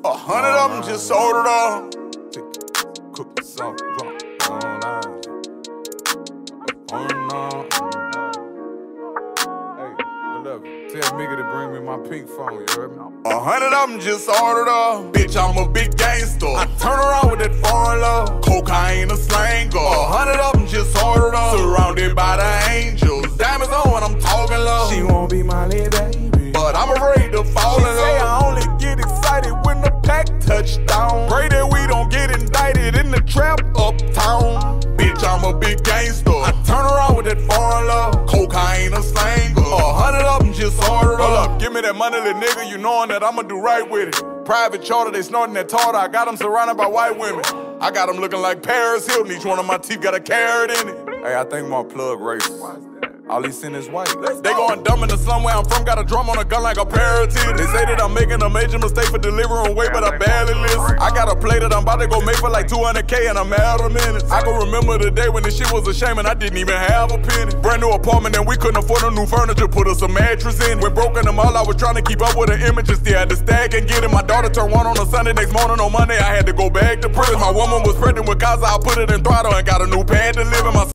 100 of them just sold it all. Cook the sauce, drop tell Migga to bring me my pink phone, you heard me? 100 of them just ordered up. Bitch, I'm a big gangster. I turn around with that foreign love. Cocaine a slanger. 100 of them just ordered up. Surrounded by the angels. Diamonds on when I'm talking low. She won't be my little baby, but I'm afraid to fall in love. Say I only get excited when the pack touchdown. Pray that we don't get indicted in the trap uptown. Bitch, I'm a big gangster. I turn around with that foreign love. Cocaine a slanger. 100 of them just ordered up. Hold up, give me that money, little nigga. You knowin' that I'ma do right with it. Private charter, they snorting that tartar. I got them surrounded by white women. I got them looking like Paris Hilton. Each one of my teeth got a carrot in it. Hey, I think my plug racist. All he seen is white. They going dumb in the slum where I'm from. Got a drum on a gun like a pair of titties. They say that I'm making a major mistake for delivering weight, but I barely listen. I got a play that I'm about to go make for like 200K and I'm out of minutes. I can remember the day when this shit was a shame and I didn't even have a penny. Brand new apartment and we couldn't afford no new furniture. Put us a mattress in. When broken them all, I was trying to keep up with the images. Still had to stack and get it. My daughter turned 1 on a Sunday. Next morning on Monday, I had to go back to prison. My woman was pregnant with Gaza. I put it in throttle and got a new pad to live in. My